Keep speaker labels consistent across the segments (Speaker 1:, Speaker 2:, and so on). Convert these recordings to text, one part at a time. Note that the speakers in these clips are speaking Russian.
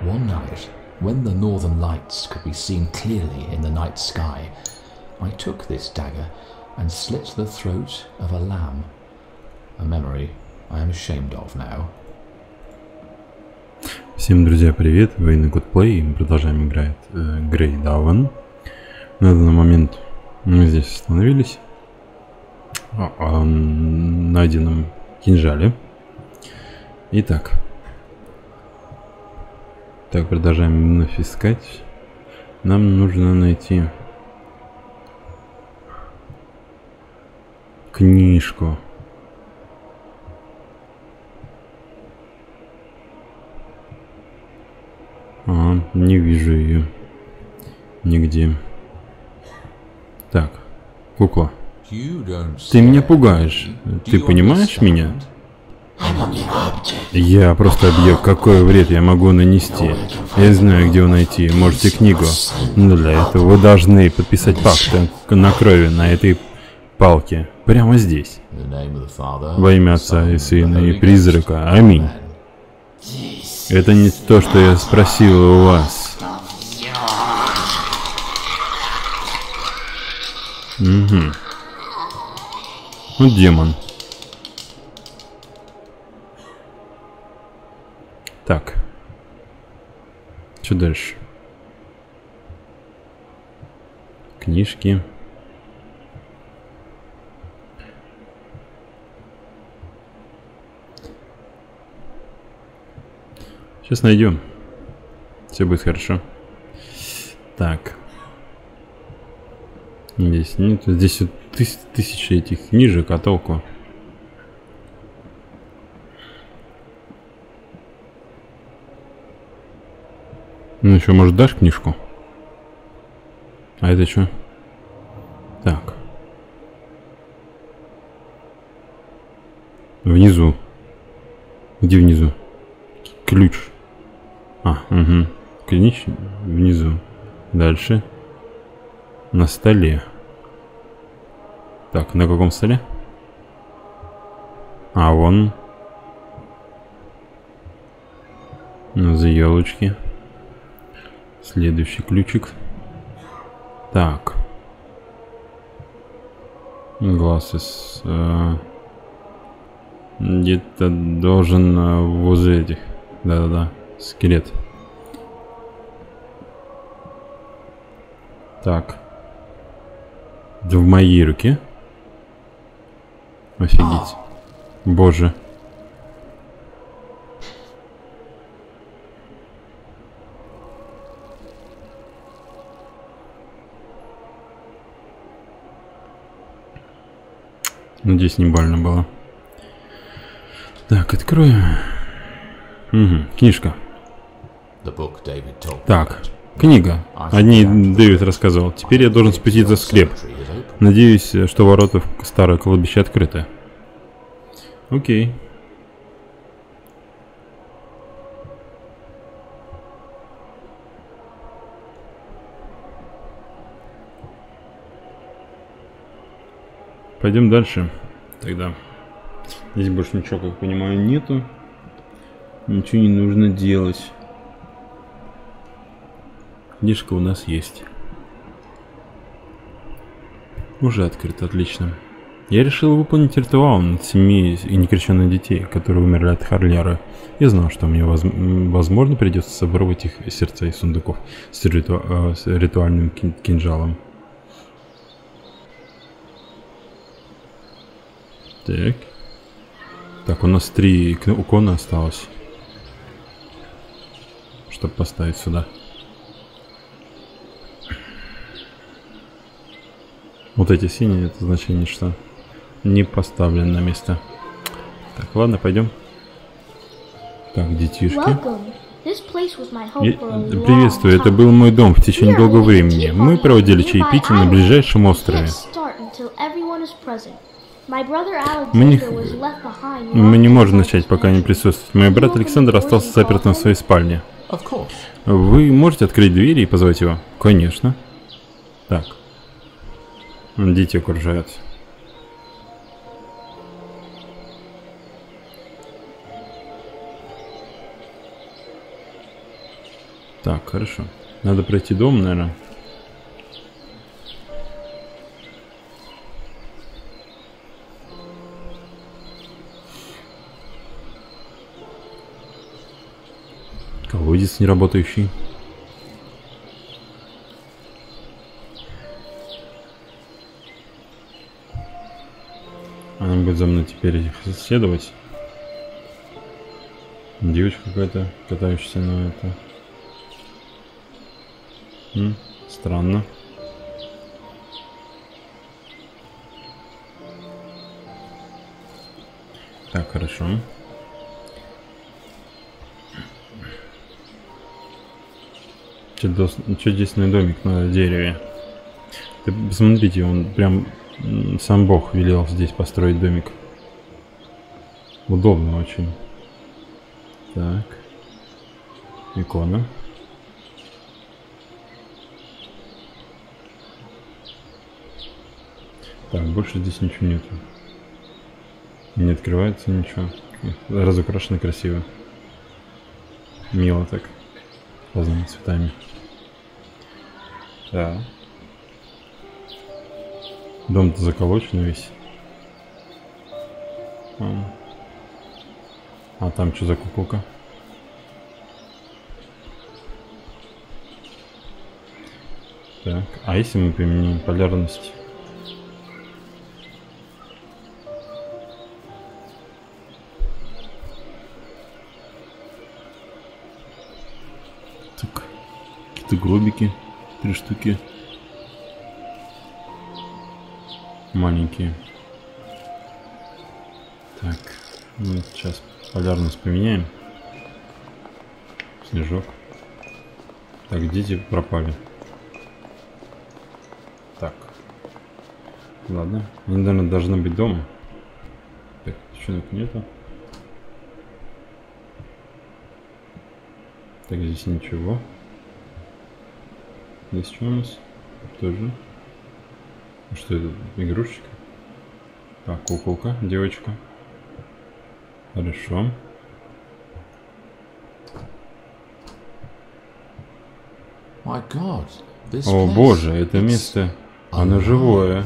Speaker 1: One night, when the northern lights could be seen clearly in the night sky, I took this dagger and slit the throat of a lamb. A memory I am ashamed of now.
Speaker 2: Всем, друзья, привет! Вы на Good Play. Мы продолжаем играть Грей Даван. На данный момент мы здесь остановились на найденном кинжале. Итак. Так, продолжаем вновь искать. Нам нужно найти книжку. Не вижу ее нигде. Так, кукла. Ты меня пугаешь. Ты понимаешь меня? Я просто объект, какой вред я могу нанести. Я знаю, где его найти. Можете книгу. Но для этого вы должны подписать пакт на крови на этой палке. Прямо здесь. Во имя Отца и Сына и Призрака. Аминь. Это не то, что я спросил у вас. Угу. Ну, демон. Так. Что дальше? Книжки. Сейчас найдем. Все будет хорошо. Так. Здесь нет. Здесь вот тысячи этих книжек, а толку? Ну еще, может, дашь книжку? А это что? Так. Внизу. Где внизу? Ключ. Угу. Ключ внизу. Дальше. На столе. Так, на каком столе? Вон. За елочки. Следующий ключик. Так. Глаз где-то должен возле этих. Да-да-да. Скелет. Так. Да в моей руке. Офигеть. Боже. Надеюсь, не больно было. Так, откроем. Угу, книжка. Так, книга. О ней Дэвид рассказывал. Теперь я должен спуститься в склеп. Надеюсь, что ворота в старое кладбище открыты. Окей. Пойдем дальше. Тогда. Здесь больше ничего, как понимаю, нету. Ничего не нужно делать. Книжка у нас есть. Уже открыто, отлично. Я решил выполнить ритуал над 7 и некрещенных детей, которые умерли от Харлера. Я знал, что мне возможно придется собрать их сердца из сундуков с ритуальным кинжалом. Так. Так, у нас 3 иконы осталось. Чтобы поставить сюда. Вот эти синие, это значение, что не поставлен на место. Так, ладно, пойдем. Так, детишки. Приветствую, это был мой дом в течение долгого времени. Мы проводили чаепитие на ближайшем острове. Мы не можем начать, пока не присутствует. Мой брат Александр остался запертым в своей спальне. Вы можете открыть двери и позвать его? Конечно. Так. Дети окружают. Так, хорошо. Надо пройти дом, наверное. Колодец неработающий. Она будет за мной теперь следовать. Девочка какая-то, катающаяся на это. Странно. Так, хорошо. Чудесный домик на дереве. Ты посмотрите, он прям сам Бог велел здесь построить домик. Удобно очень. Так. Икона. Так, больше здесь ничего нету. Не открывается ничего. Разукрашено красиво. Мило так. Разными цветами. Да. Дом-то заколочен весь. А там что за куколка? Так, а если мы применим полярность? Так, какие-то гробики, 3 штуки. Маленькие. Так, ну, сейчас полярность поменяем. Снежок. Так, дети пропали. Так. Ладно. Они, наверное, должны быть дома. Так, девчонок нету. Так, здесь ничего. Здесь что у нас? Тоже. Что это? Игрушечка? Так, куколка, девочка. Хорошо. О боже, это место, оно живое.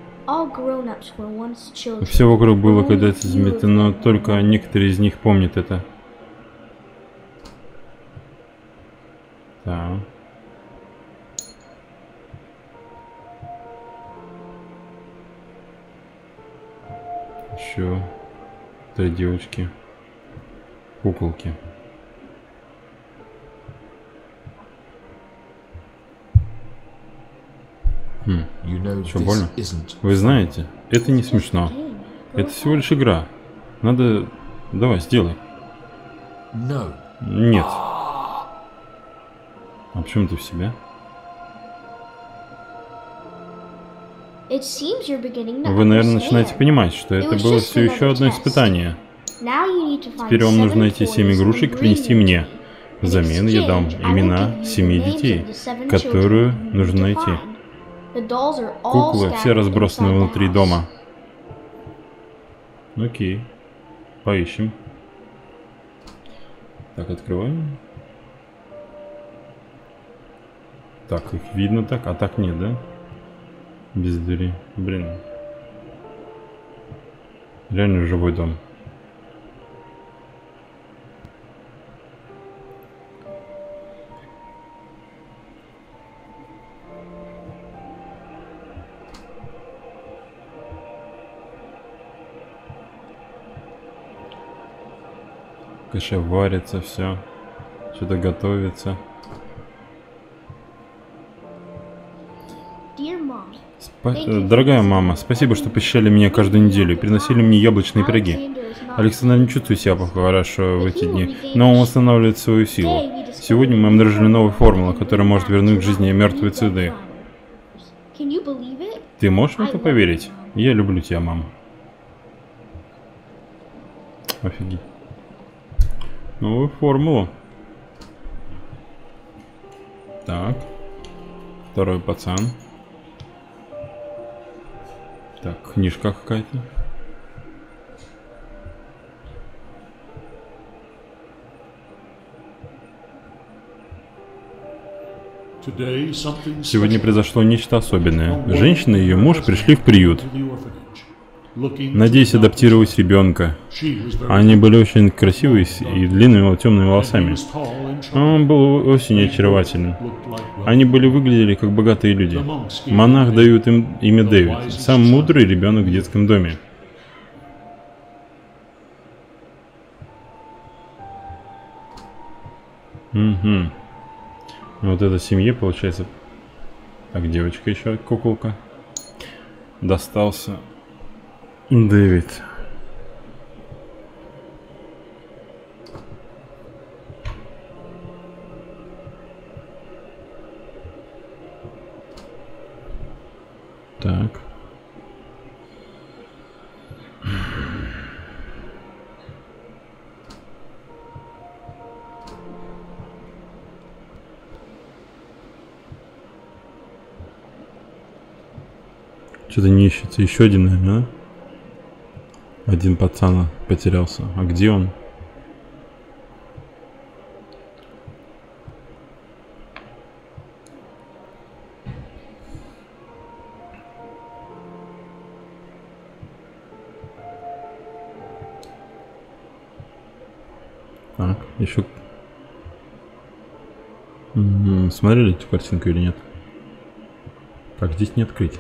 Speaker 2: Все вокруг было когда-то измето, но только некоторые из них помнят это. Так. Еще 3 девочки. Куколки. Что, больно? Вы знаете, это не смешно. Это всего лишь игра. Надо... Давай, сделай. Нет. А почему ты в себя? Вы, наверное, начинаете понимать, что это было все еще одно испытание. Теперь вам нужно эти 7 игрушек принести мне. Взамен я дам имена 7 детей, которые нужно найти. Куклы все разбросаны внутри дома. Окей. Поищем. Так, открываем. Так, их видно так, а так нет, да? Без двери. Блин. Реально живой дом. Каша варится, все. Что-то готовится. Дорогая мама, спасибо, что посещали меня каждую неделю и приносили мне яблочные пироги. Александр не чувствует себя хорошо в эти дни, но он восстанавливает свою силу. Сегодня мы обнаружили новую формулу, которая может вернуть к жизни мертвые цветы. Ты можешь в это поверить? Я люблю тебя, мама. Офигеть. Новую формулу. Так. Второй пацан. Так, книжка какая-то. Сегодня произошло нечто особенное. Женщина и ее муж пришли в приют. Надеясь адаптировать ребенка. Они были очень красивые и длинными темными волосами. Он был очень очарователен. Они выглядели как богатые люди. Монах дает им имя Дэвид. Самый мудрый ребенок в детском доме. Угу. Вот эта семье, получается... Так, девочка еще, куколка. Достался Дэвид. Так. Что-то не ищется. Еще один, наверное, да? Один пацан потерялся. А где он? Так, еще... Смотрели эту картинку или нет? Так, здесь не открыть.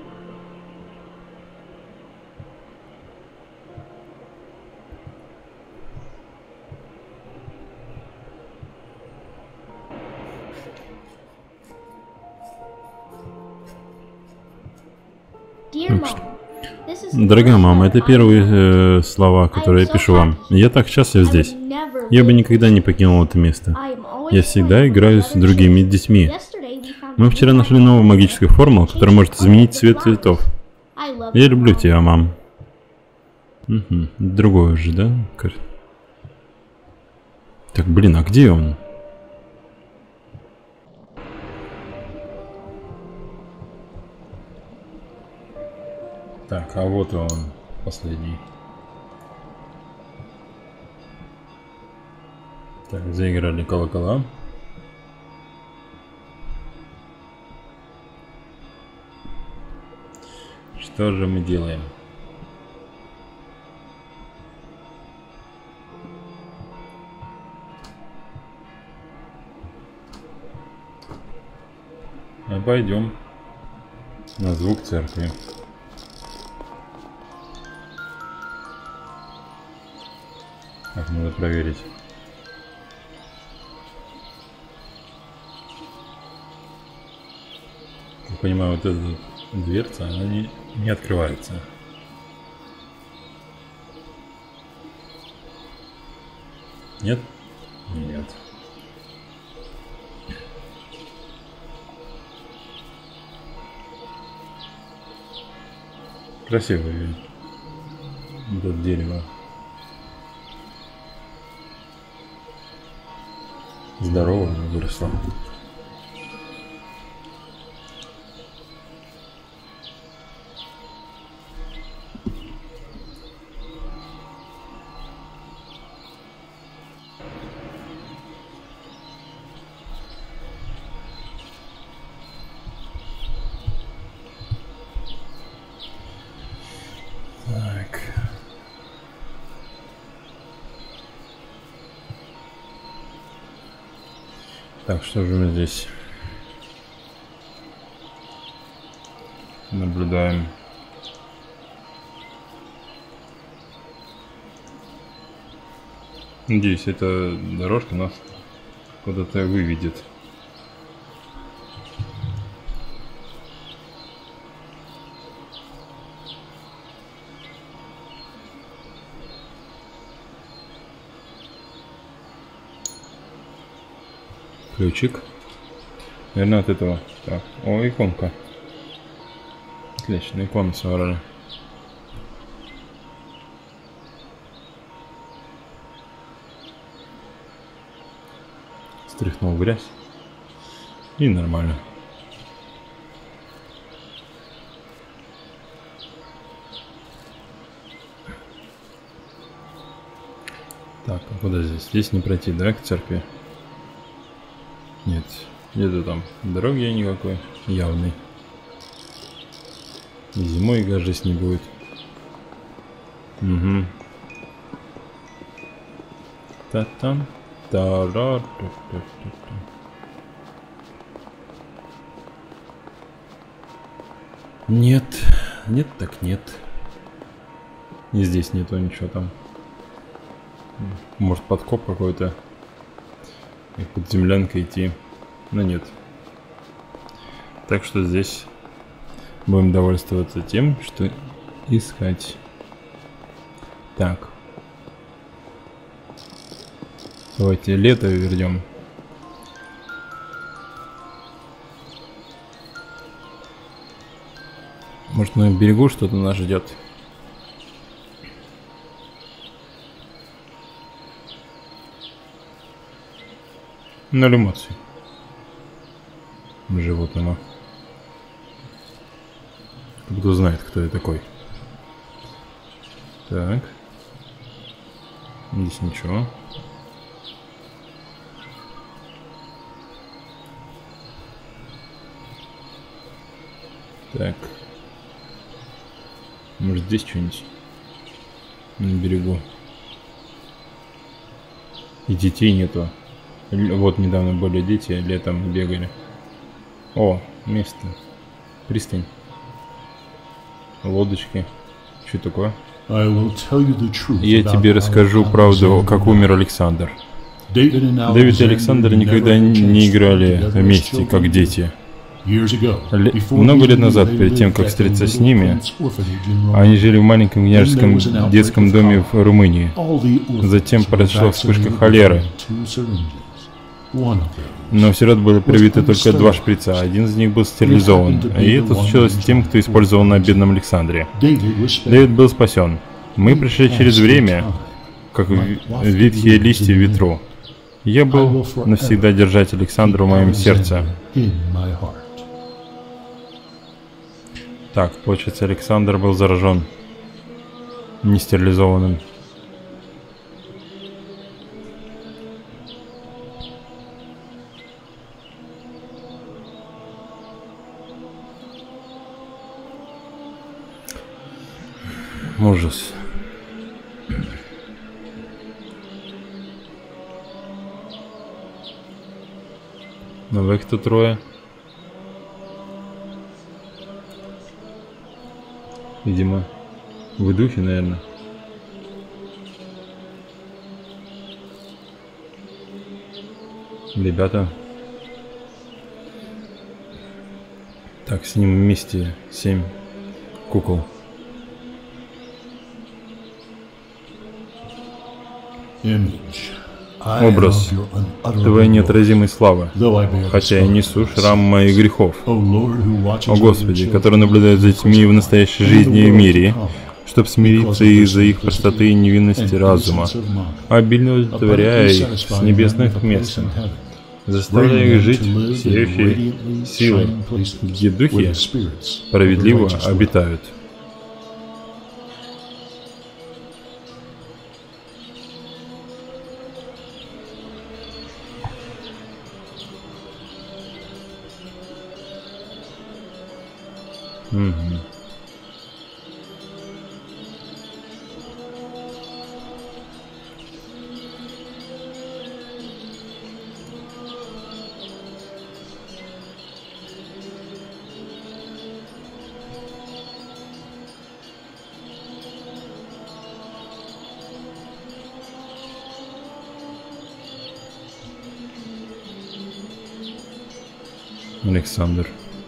Speaker 2: Дорогая мама, это первые слова, которые я пишу вам. Я так счастлив здесь. Я бы никогда не покинул это место. Я всегда играю с другими детьми. Мы вчера нашли новую магическую формулу, которая может изменить цвет цветов. Я люблю тебя, мам. Угу. Другое же, да? Так, блин, а где он? Так, а вот он, последний. Так, заиграли колокола. Что же мы делаем? Пойдем на звук церкви. Так, надо проверить. Я понимаю, вот эта дверца, она не открывается. Нет? Нет. Красивое это дерево. Здорово оно выросло. Так. Так, что же мы здесь наблюдаем? Надеюсь, эта дорожка нас куда-то выведет. Ключик. Наверное, от этого. Так. О, иконка. Отлично, икону собрали. Стряхнул грязь. И нормально. Так, а куда здесь? Здесь не пройти, да, к церкви? Нет, Где-то там дороги никакой явной. И зимой, кажется, не будет. Угу. Та-там. Та-ра-та-та-та-та. Нет. Нет, так нет. И здесь нету ничего там. Может, подкоп какой-то. И под землянкой идти. Но нет. Так что здесь будем довольствоваться тем, что искать. Так. Давайте лето вернем. Может, на берегу что-то нас ждет. Ноль эмоций. Животного. Кто знает, кто я такой. Так. Здесь ничего. Так. Может, здесь что-нибудь на берегу. И детей нету. Вот недавно были дети, летом бегали. О, место. Пристань. Лодочки. Что такое? Я тебе расскажу правду, как умер Александр. Дэвид и Александр никогда не играли вместе, как дети. Много лет назад, перед тем, как встретиться с ними, они жили в маленьком княжеском детском доме в Румынии. Затем произошла вспышка холеры. Но в сирот были привиты только 2 шприца, один из них был стерилизован. И это случилось с тем, кто использовал на бедном Александре. Дэвид был спасен. Мы пришли через время, как ветхие листья в ветру. Я был навсегда держать Александра в моем сердце. Так, получается, Александр был заражен нестерилизованным. Ужас. Ну вы кто трое? Видимо, вы духи, наверное. Ребята. Так, с ним вместе 7 кукол. Образ твоей неотразимой славы, хотя я несу шрам моих грехов. О Господи, который наблюдает за детьми в настоящей жизни и в мире, чтобы смириться из-за их простоты и невинности разума, обильно удовлетворяя их с небесных мест, заставляя их жить в сияющей силой, где духи справедливо обитают. Александр.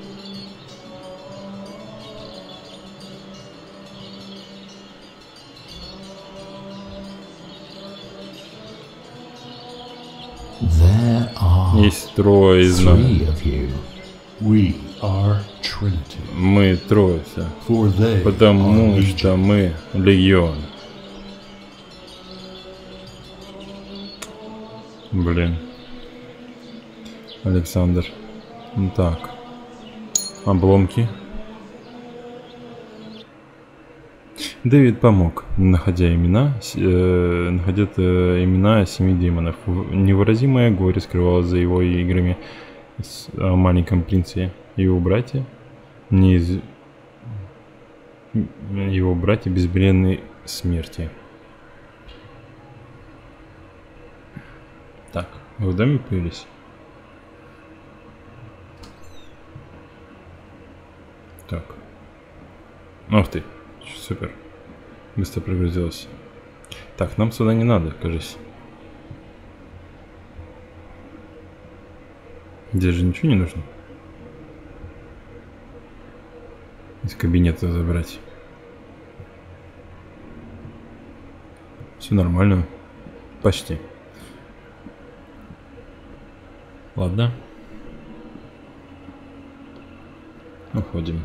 Speaker 2: Есть трое из нас. Мы троица, потому что мы легион. Блин. Александр. Так. Обломки. Дэвид помог, находя имена 7 демонов. Невыразимое горе скрывалось за его играми, О маленьком принце и его братья. Его братья безбренной смерти. Так, вы в доме появились? Так. Ух ты, супер. Быстро прогрузилась. Так, нам сюда не надо, кажется. Здесь же ничего не нужно. Из кабинета забрать. Все нормально. Почти. Ладно. Уходим.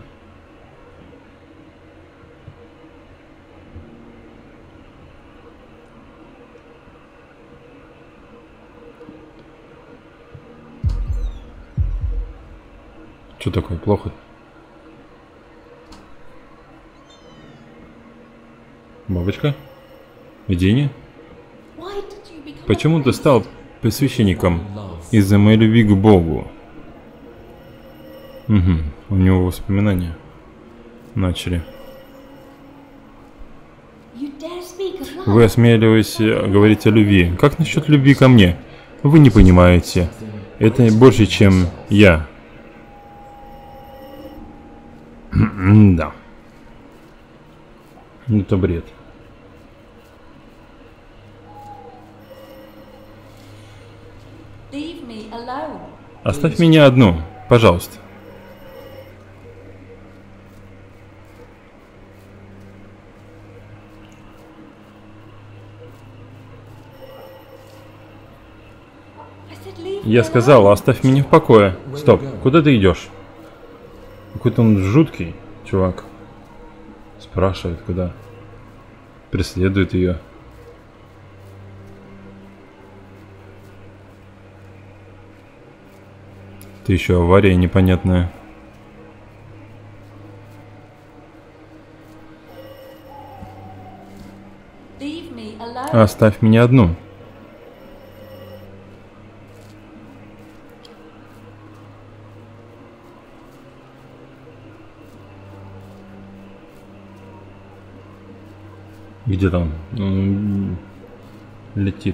Speaker 2: Что такое? Плохо? Бабочка? Видение? Почему ты стал посвященником? Из-за моей любви к Богу. Угу. У него воспоминания начали. Вы осмеливаетесь говорить о любви. Как насчет любви ко мне? Вы не понимаете. Это больше, чем я. Да. Это бред. Оставь меня одну, пожалуйста. Я сказал, оставь меня в покое. Стоп, куда ты идешь? Какой-то он жуткий чувак. Спрашивает, куда. Преследует ее. Ты еще авария непонятная. Оставь меня одну. Где там? Он летит.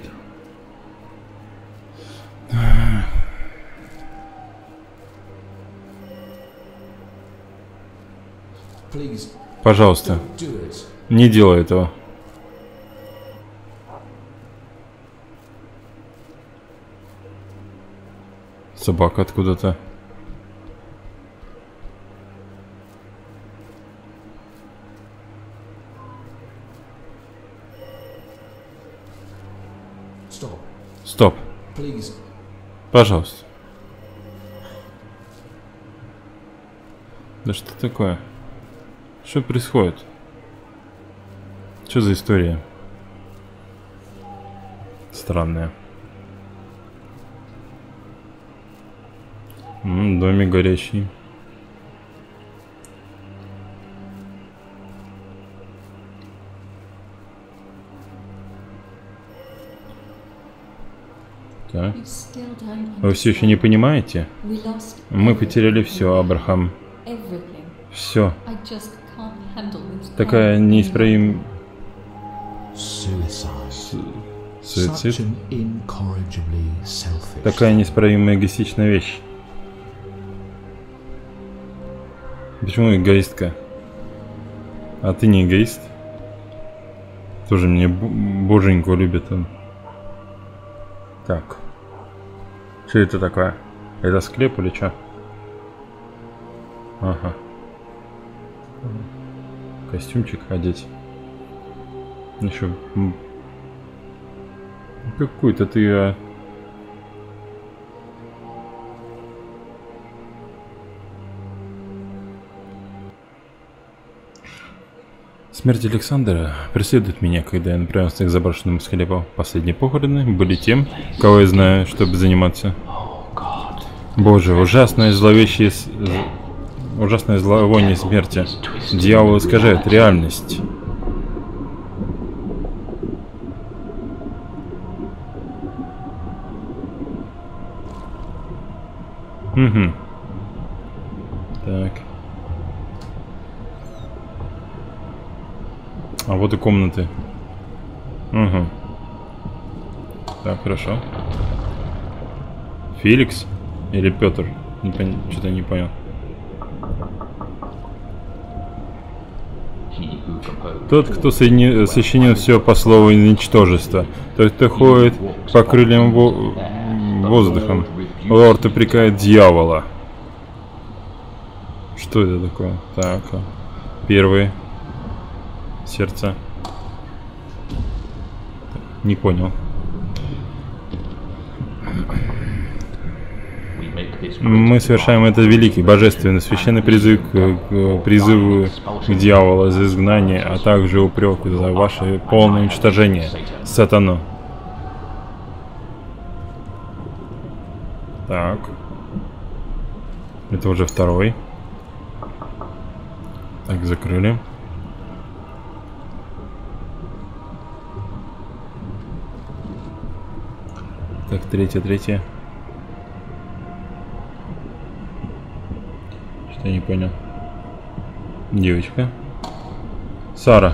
Speaker 2: Пожалуйста, не делай этого. Собака откуда-то. Стоп. Пожалуйста. Да что такое? Что происходит? Что за история? Странная. Домик горящий. Так. Вы все еще не понимаете? Мы потеряли все, Абрахам. Все. Такая неисправимая... Суицид? Такая неисправимая эгоистичная вещь. Почему эгоистка? А ты не эгоист? Тоже мне боженьку любит он. Так. Что это такое? Это склеп или что? Ага. Костюмчик одеть. Еще какой-то ты... Смерть Александра преследует меня, когда я направился к заброшенному склепу. Последние похороны были тем, кого я знаю, чтобы заниматься. Боже, ужасное зловещее... Ужасное зловоние смерти. Дьявол искажает реальность. Угу. Так. А вот и комнаты. Угу. Так, хорошо. Феликс? Или Петр? Что-то не понял. Тот, кто сочинил все по слову ничтожества. Тот, кто ходит по крыльям воздухом. Лорд упрекает дьявола. Что это такое? Так. Первые. Сердце. Не понял. Мы совершаем этот великий, божественный, священный призыв к призыву к дьяволу за изгнание, а также упрек за ваше полное уничтожение, сатану. Так. Это уже второй. Так, закрыли. Так, третья. Что я не понял. Девочка. Сара.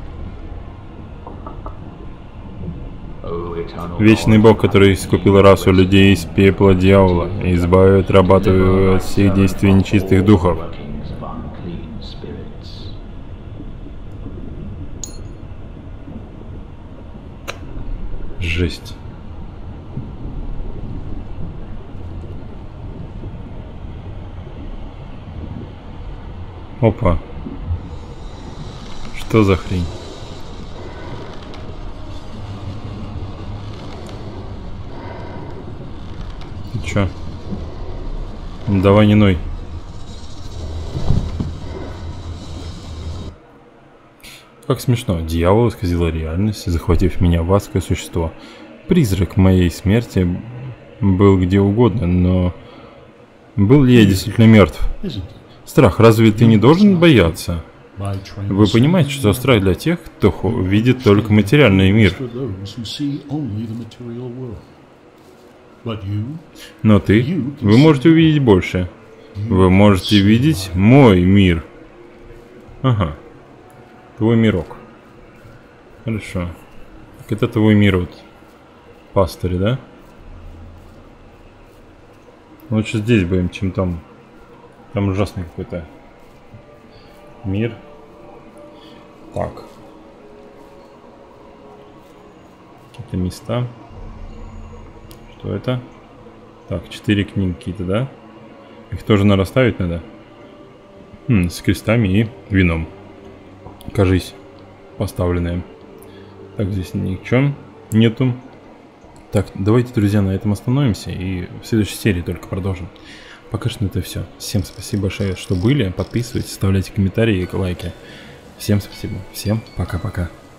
Speaker 2: Вечный Бог, который искупил расу людей из пепла дьявола и избавит раба от всех действий нечистых духов. Жесть. Опа. Что за хрень? Ты чё? Давай не ной. Как смешно. Дьявол исказил реальность, захватив меня в адское существо. Призрак моей смерти был где угодно, но... Был ли я действительно мертв? Страх, разве ты не должен бояться? Вы понимаете, что страх для тех, кто видит только материальный мир. Но вы можете увидеть больше. Вы можете видеть мой мир. Ага. Твой мирок. Хорошо. Так это твой мир, вот. Пастырь, да? Лучше здесь будем, чем там. Там ужасный какой-то мир. Так. Какие-то места. Что это? Так, 4 книги какие-то, да? Их тоже расставить надо. С крестами и вином. Кажись, поставленные. Так, здесь ничего нету. Так, давайте, друзья, на этом остановимся. И в следующей серии только продолжим. Пока что это все. Всем спасибо большое, что были. Подписывайтесь, оставляйте комментарии и лайки. Всем спасибо. Всем пока-пока.